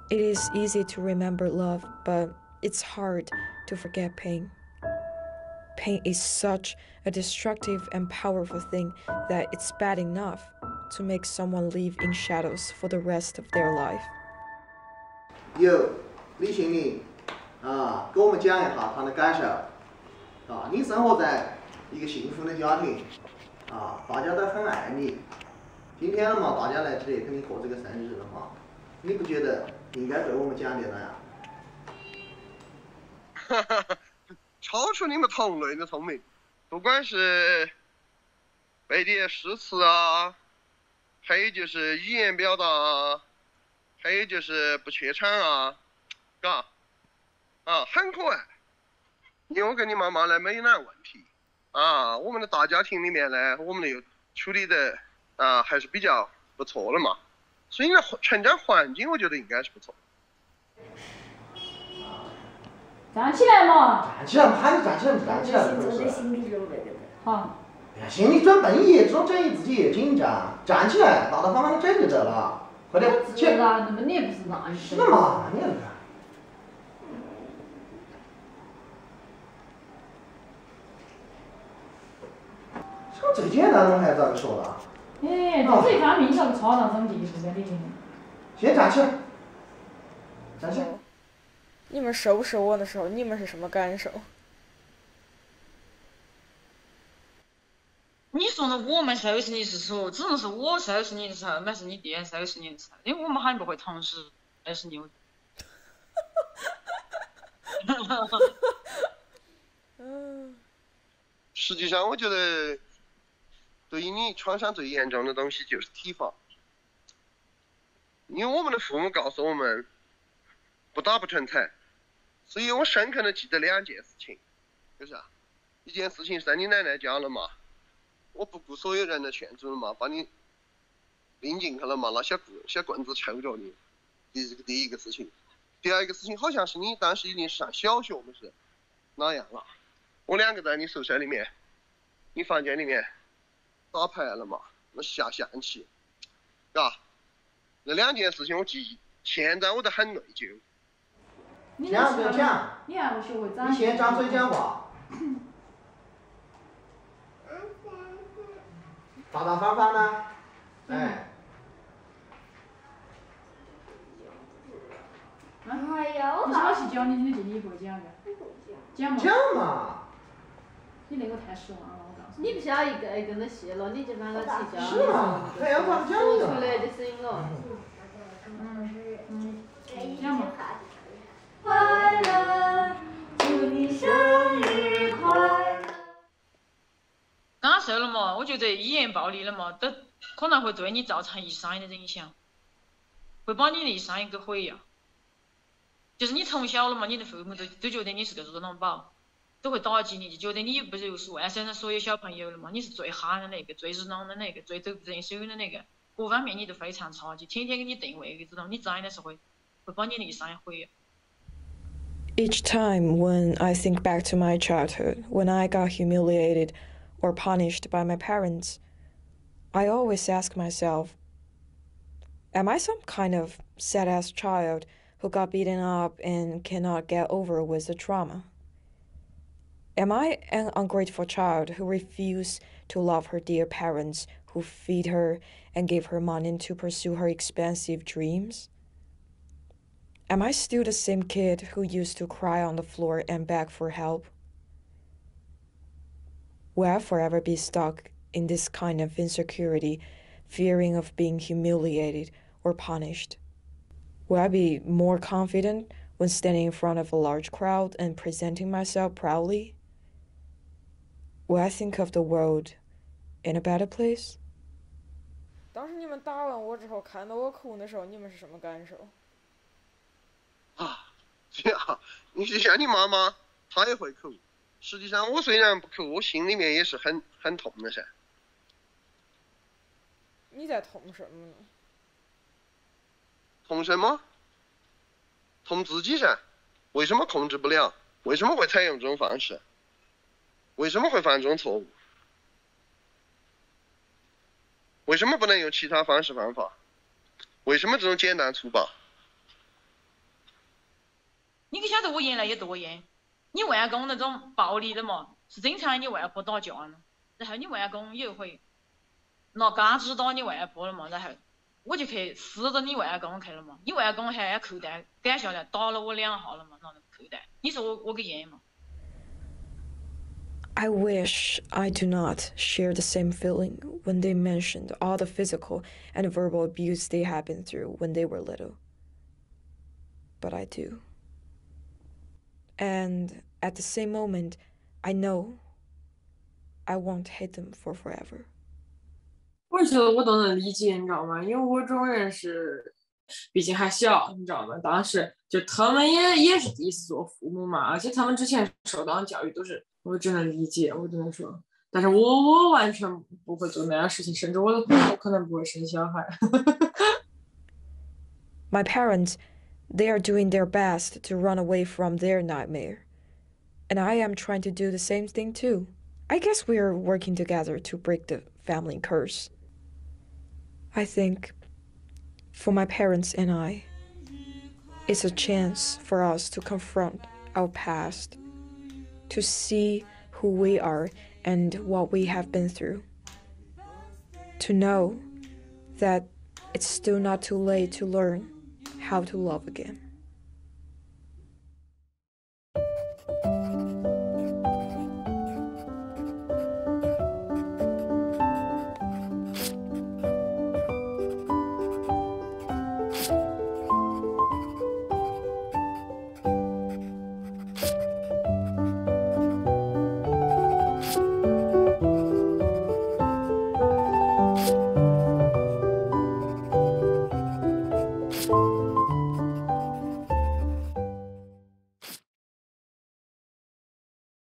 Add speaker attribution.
Speaker 1: It is easy to remember love, but it's hard to forget pain. Pain is such a destructive and powerful thing that it's bad enough to make someone live in shadows for the rest of their life.
Speaker 2: 有李欣宁啊，给我们讲一下他的感受啊。你生活在一个幸福的家庭啊，大家都很爱你。今天了嘛，大家来这里跟你过这个生日了嘛，你不觉得应该对我们讲点呀？
Speaker 3: 哈哈哈，超出你们同类的聪明，不管是背的诗词啊，还有就是语言表达啊，还有就是不怯场啊，嘎，啊，很可爱。因为我跟你妈妈呢没有哪问题啊，我们的大家庭里面呢，我们又处理的啊还是比较不错的嘛，所以呢成长环境我觉得应该是不错。
Speaker 4: 站起来嘛！
Speaker 2: 站起来，喊你站起来，站起来，
Speaker 4: 好。
Speaker 2: 心理转笨业，这种整自己也紧张，站起来，大大方方的整就得了，快点起。
Speaker 4: 那么你也不是那样。
Speaker 2: 是嘛？你那个。这最简单的还咋个说了？
Speaker 4: 哎，这一方面你咋个差到这种地步的你？
Speaker 2: 先站起来，站起来。
Speaker 1: 你们收拾我的时候，你们是什么感受？
Speaker 5: 你说的我们收拾你是说，只能是我收拾你的时候，那是你弟收拾你的时候，因为我们还不会同时收拾你。
Speaker 3: 实际上，我觉得对于你创伤最严重的东西就是体罚，因为我们的父母告诉我们不打不成才，所以我深刻的记得2件事情，就是啊，一件事情是在你奶奶家了嘛，我不顾所有人的劝阻了嘛，把你拎进去了嘛，拿小棍子抽着你，这是第一个事情。第二个事情好像是你当时已经上小学，我们是那样了，我2个在你宿舍里面，你房间里面打牌了嘛，那下象棋，嘎，那2件事情我记忆，现在我都很内疚。
Speaker 2: 讲不要讲，
Speaker 4: 你还不学会长。
Speaker 2: 你先张嘴讲话。大大方方的，哎。
Speaker 4: 哎呀，我早去教你的你不会讲的。讲嘛。
Speaker 2: 讲嘛。
Speaker 4: 你那个太失望了，我告诉
Speaker 6: 你不需要一个一个的写了，你就把它去教。
Speaker 2: 是嘛？还要咋讲呢？
Speaker 6: 说出来就行了。
Speaker 4: 讲嘛。
Speaker 6: 快乐，祝你生日快乐。
Speaker 5: 感受了嘛，我觉得语言暴力了嘛，都可能会对你造成一生的影响，会把你的一生给毁掉。就是你从小了嘛，你的父母都觉得你是个热脑宝，都会打击你，就觉得你不就是万山上所有小朋友了嘛，你是最憨的那个，最热闹的那个，最走不正手的那个，各方面你都非常差，就天天给你定位，知道你长的时候会把你的一生毁掉。
Speaker 1: Each time when I think back to my childhood, when I got humiliated or punished by my parents, I always ask myself, am I some kind of sad-ass child who got beaten up and cannot get over with the trauma? Am I an ungrateful child who refused to love her dear parents who feed her and gave her money to pursue her expensive dreams? Am I still the same kid who used to cry on the floor and beg for help? Will I forever be stuck in this kind of insecurity, fearing of being humiliated or punished? Will I be more confident when standing in front of a large crowd and presenting myself proudly? Will I think of the world in a better place?
Speaker 7: 当时你们打完我之后，看到我哭的时候，你们是什么感受？
Speaker 3: 啊，这样，你就像你妈妈，她也会哭。实际上，我虽然不哭，我心里面也是很痛的噻。
Speaker 7: 你在痛什么呢？
Speaker 3: 痛什么？痛自己噻。为什么控制不了？为什么会采用这种方式？为什么会犯这种错误？为什么不能用其他方式方法？为什么这种简单粗暴？
Speaker 5: 你可晓得我原来有多严？你外公那种暴力的嘛，是经常你外婆打架呢，然后你外公有一回拿嘎子打你外婆了嘛，然后我就去撕着你外公去了嘛，你外公还扣带赶下来打了我2下了嘛，拿那个扣带，你说我个严嘛
Speaker 1: I wish I do not share the same feeling when they mentioned all the physical and verbal abuse they had been through when they were little. But I do. And at the same moment, I know I won't hate them for forever.
Speaker 7: 我觉得我都能理解，你知道吗？因为我这种人是，毕竟还小，你知道吗？当时就他们也是第一次做父母嘛，而且他们之前受到的教育都是，我只能理解，我只能说，但是我完全不会做那样事情，甚至我可能不会生小孩。
Speaker 1: My parents, they are doing their best to run away from their nightmare. And I am trying to do the same thing too. I guess we are working together to break the family curse. I think, for my parents and I, it's a chance for us to confront our past, to see who we are and what we have been through, to know that it's still not too late to learn how to love again.